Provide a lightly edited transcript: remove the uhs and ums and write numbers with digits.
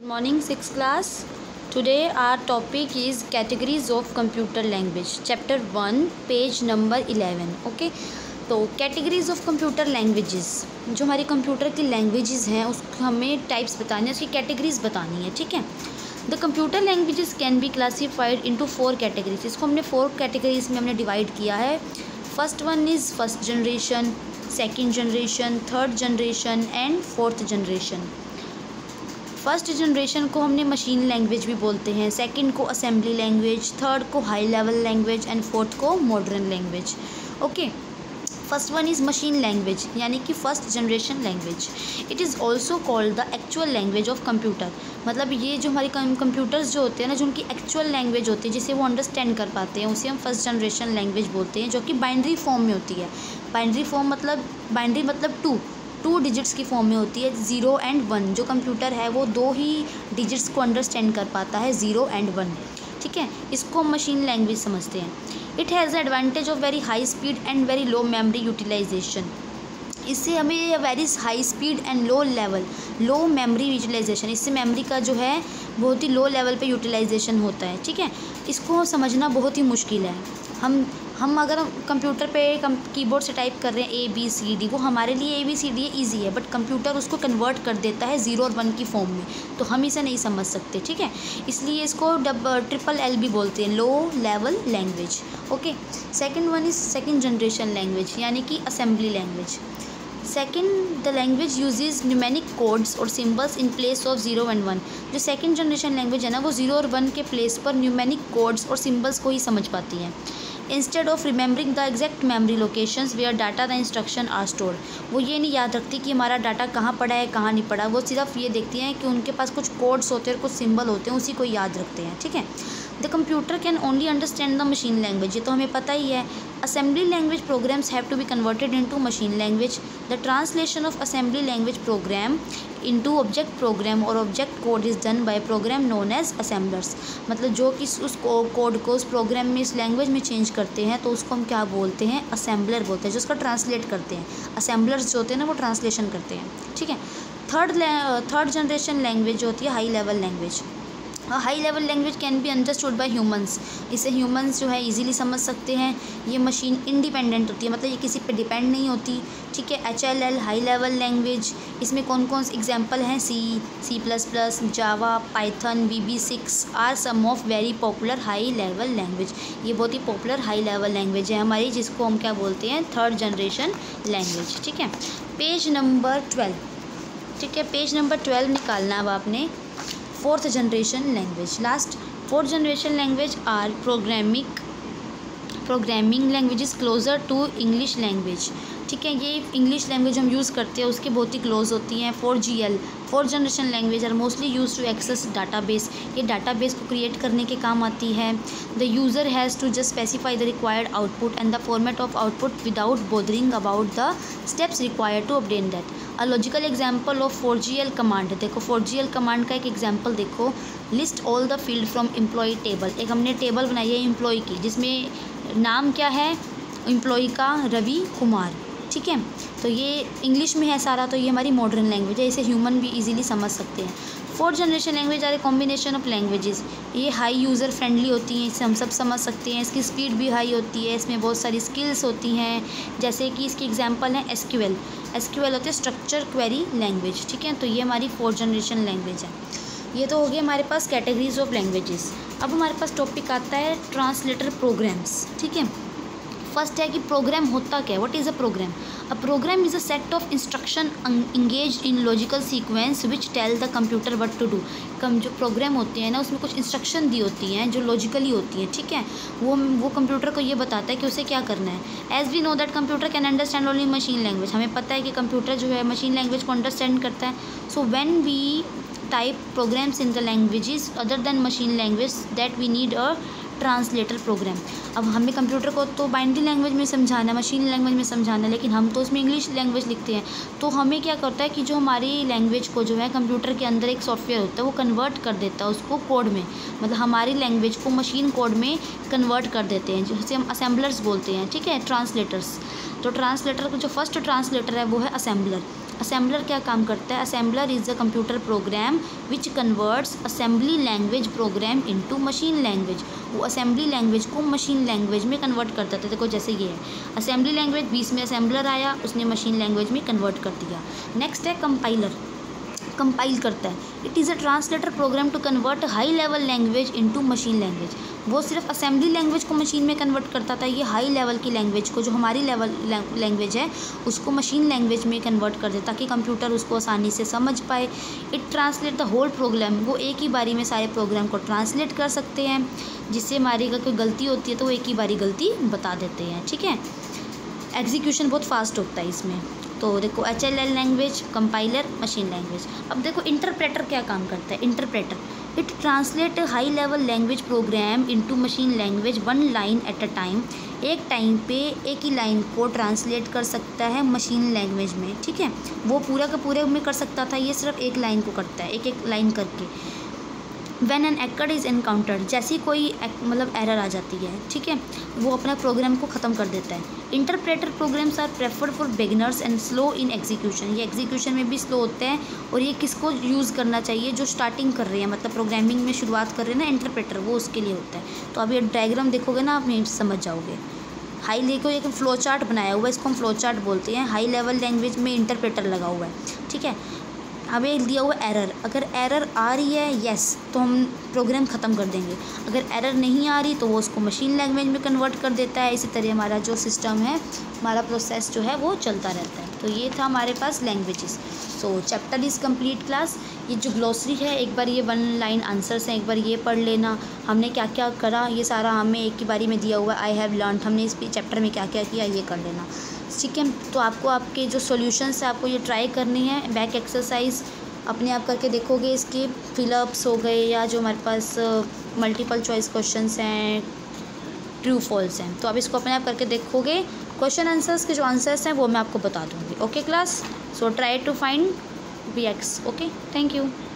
Morning, sixth class. Today our topic is categories of computer language. Chapter 1, page number 11. Okay. तो categories of computer languages, जो हमारी computer की languages हैं उसको हमें टाइप्स बताने, उसकी कैटेगरीज बतानी है. ठीक है. The computer languages can be classified into 4 categories. इसको हमने 4 कैटेगरीज में हमने डिवाइड किया है. First one is first generation, second generation, third generation and fourth generation. First generation को हमने मशीन लैंग्वेज भी बोलते हैं, सेकंड को असेंबली लैंग्वेज, थर्ड को high level language and fourth को modern language. Okay. First one is machine language, यानी कि first generation language. It is also called the actual language of computer. मतलब ये जो हमारी कंप्यूटर्स जो होते हैं ना, जो उनकी एक्चुअल लैंग्वेज होती है जिसे वो अंडरस्टैंड कर पाते हैं, उसे हम फर्स्ट जनरेशन लैंग्वेज बोलते हैं, जो कि बाइनरी फॉर्म में होती है. बाइनरी मतलब टू डिजिट्स की फॉर्म में होती है, 0 एंड 1. जो कंप्यूटर है वो 2 ही डिजिट्स को अंडरस्टैंड कर पाता है, 0 एंड 1. ठीक है. इसको हम मशीन लैंग्वेज समझते हैं. It has the advantage of very high speed and very low memory utilization. इससे हमें very high speed and low memory utilization, इससे मेमोरी का जो है बहुत ही लो लेवल पे यूटिलाइजेशन होता है. ठीक है. इसको समझना बहुत ही मुश्किल है. हम अगर कंप्यूटर पे कीबोर्ड से टाइप कर रहे हैं ABCD, वो हमारे लिए ABCD ईजी है, बट कंप्यूटर उसको कन्वर्ट कर देता है 0 और 1 की फॉर्म में, तो हम इसे नहीं समझ सकते. ठीक है. इसलिए इसको LLL भी बोलते हैं, low level language. Okay. Second one is second generation language, यानी कि assembly language. Second, the language uses numeric codes और symbols in place of 0 and 1. जो सेकेंड जनरेशन लैंग्वेज है ना, वो 0 और 1 के प्लेस पर न्यूमेरिक कोड्स और सिम्बल्स को ही समझ पाती है. Instead of remembering the exact memory locations where data the instruction are stored. वो ये नहीं याद रखती कि हमारा डाटा कहाँ पड़ा है कहाँ नहीं पड़ा, वो सिर्फ ये देखती हैं कि उनके पास कुछ कोड्स होते हैं और कुछ सिंबल होते हैं, उसी को याद रखते हैं. ठीक है. The computer can only understand the machine language, ये तो हमें पता ही है. Assembly language programs have to be converted into machine language. The translation of assembly language program into object program और object code is done by program known as assemblers. मतलब जो कि उस कोड को उस प्रोग्राम में इस लैंग्वेज में चेंज करते हैं, तो उसको हम क्या बोलते हैं, असेंबलर बोलते हैं, जो उसका ट्रांसलेट करते हैं. असेंबलर्स जो होते हैं ना, वो ट्रांसलेशन करते हैं. ठीक है. थर्ड जनरेशन लैंग्वेज जो होती है high level language. High level language can be understood by humans. इसे ह्यूमंस जो है इजीली समझ सकते हैं. ये मशीन इंडिपेंडेंट होती है, मतलब ये किसी पे डिपेंड नहीं होती. ठीक है. HLL हाई लेवल लैंग्वेज, इसमें कौन कौन से एग्जांपल हैं, C++, Java, Python, VB6 are some of very popular high level language. ये बहुत ही पॉपुलर हाई लेवल लैंग्वेज है हमारी, जिसको हम क्या बोलते हैं, थर्ड जनरेशन लैंग्वेज. ठीक है. Page number 12. ठीक है. पेज नंबर 12 निकालना अब आपने. Fourth generation language. Last 4th generation language are programming languages closer to English language. ठीक है. ये इंग्लिश लैंग्वेज हम यूज़ करते हैं उसके बहुत ही क्लोज होती हैं. 4GL 4th generation language are mostly use to access database. ये डाटाबेस को क्रिएट करने के काम आती है. The user has to just specify the required output and the format of output without bothering about the steps required to update that. A logical example of 4GL command. देखो 4GL command का एक example देखो. List all the field from employee table. एक हमने table बनाई है employ की, जिसमें नाम क्या है एम्प्लॉय का, रवि कुमार. ठीक है. तो ये इंग्लिश में है सारा, तो ये हमारी मॉडर्न लैंग्वेज है, इसे ह्यूमन भी इजीली समझ सकते हैं. 4th generation language are a combination of languages. ये हाई यूज़र फ्रेंडली होती हैं, इसे हम सब समझ सकते हैं. इसकी स्पीड भी हाई होती है, इसमें बहुत सारी स्किल्स होती हैं, जैसे कि इसकी एग्जांपल है SQL होती है स्ट्रक्चर क्वेरी लैंग्वेज. ठीक है. तो ये हमारी 4th जनरेशन लैंग्वेज है. ये तो हो गया हमारे पास कैटेगरीज ऑफ लैंग्वेजेस. अब हमारे पास टॉपिक आता है ट्रांसलेटर प्रोग्राम्स. ठीक है. फर्स्ट है कि प्रोग्राम होता क्या है. What is a program. A program is a set of instruction engaged in logical sequence which tell the computer what to do. जो प्रोग्राम होते हैं ना, उसमें कुछ इंस्ट्रक्शन दी होती हैं जो लॉजिकली होती हैं. ठीक है. वो कंप्यूटर को ये बताता है कि उसे क्या करना है. As we know that computer can understand only machine language. हमें पता है कि कंप्यूटर जो है मशीन लैंग्वेज को अंडरस्टैंड करता है. So when we type programs in the languages other than machine language that we need a translator program. अब हमें कंप्यूटर को तो बाइनरी लैंग्वेज में समझाना है, मशीन लैंग्वेज में समझाना है, लेकिन हम तो उसमें इंग्लिश लैंग्वेज लिखते हैं. तो हमें क्या करता है कि जो हमारी लैंग्वेज को जो है कंप्यूटर के अंदर एक सॉफ्टवेयर होता है, वो कन्वर्ट कर देता है उसको कोड में. मतलब हमारी लैंग्वेज को मशीन कोड में कन्वर्ट कर देते हैं, जिसे हम असेंबलर्स बोलते हैं. ठीक है. ट्रांसलेटर्स. तो ट्रांसलेटर जो फर्स्ट ट्रांसलेटर है वो है असेंबलर. असेंबलर क्या काम करता है? Assembler is a computer program which converts assembly language program into machine language. वो असेंबली लैंग्वेज को मशीन लैंग्वेज में कन्वर्ट करता था। देखो जैसे ये है असेंबली लैंग्वेज, बीच में असेंबलर आया, उसने मशीन लैंग्वेज में कन्वर्ट कर दिया। नेक्स्ट है कंपाइलर, कंपाइल करता है। It is a translator program to convert high level language into machine language. वो सिर्फ असेंबली लैंग्वेज को मशीन में कन्वर्ट करता था, ये हाई लेवल की लैंग्वेज को, जो हमारी लेवल लैंग्वेज है, उसको मशीन लैंग्वेज में कन्वर्ट कर देता ताकि कंप्यूटर उसको आसानी से समझ पाए। It translate the whole program, वो एक ही बारी में सारे प्रोग्राम को ट्रांसलेट कर सकते हैं, जिससे हमारी अगर कोई गलती होती है तो वो एक ही बारी गलती बता देते हैं। ठीक है, एग्जीक्यूशन बहुत फास्ट होता है इसमें। तो देखो HLL language, compiler, machine language. अब देखो इंटरप्रेटर क्या काम करता है? Interpreter it translate high level language program into machine language one line at a time. एक टाइम पे एक ही लाइन को ट्रांसलेट कर सकता है मशीन लैंग्वेज में। ठीक है, वो पूरा का पूरे में कर सकता था, ये सिर्फ एक लाइन को करता है, एक एक लाइन करके। When an error is encountered, जैसी कोई मतलब एरर आ जाती है, ठीक है, वो अपना प्रोग्राम को ख़त्म कर देता है। Interpreter programs are preferred for beginners and slow in execution, ये एग्जीक्यूशन में भी स्लो होते हैं। और ये किसको यूज़ करना चाहिए? जो स्टार्टिंग कर रहे हैं, मतलब प्रोग्रामिंग में शुरुआत कर रहे हैं ना, इंटरप्रेटर, वो उसके लिए होता है। तो अब ये डायग्राम देखोगे ना, आप यहीं समझ जाओगे। हाई लेको एक फ्लो चार्ट बनाया हुआ है, इसको हम फ्लो चार्ट बोलते हैं। हाई लेवल लैंग्वेज में इंटरप्रेटर लगा हुआ है। ठीक है, हमें दिया हुआ एरर, अगर एरर आ रही है यस तो हम प्रोग्राम ख़त्म कर देंगे, अगर एरर नहीं आ रही तो वो उसको मशीन लैंग्वेज में कन्वर्ट कर देता है। इसी तरह हमारा जो सिस्टम है, हमारा प्रोसेस जो है वो चलता रहता है। तो ये था हमारे पास languages. So chapter is complete class. ये जो ग्लॉसरी है, एक बार ये 1 लाइन आंसर्स हैं, एक बार ये पढ़ लेना। हमने क्या क्या करा ये सारा हमें एक ही बारी में दिया हुआ। आई हैव लर्न, हमने इस चैप्टर में क्या क्या किया ये कर लेना। ठीक है, तो आपको आपके जो सॉल्यूशंस है आपको ये ट्राई करनी है। बैक एक्सरसाइज अपने आप करके देखोगे, इसके फिलअप्स हो गए या जो हमारे पास मल्टीपल चॉइस क्वेश्चंस हैं, ट्रू फॉल्स हैं, तो आप इसको अपने आप करके देखोगे। क्वेश्चन आंसर्स के जो आंसर्स हैं वो मैं आपको बता दूँगी। Okay class, so try to find BX। ओके, थैंक यू।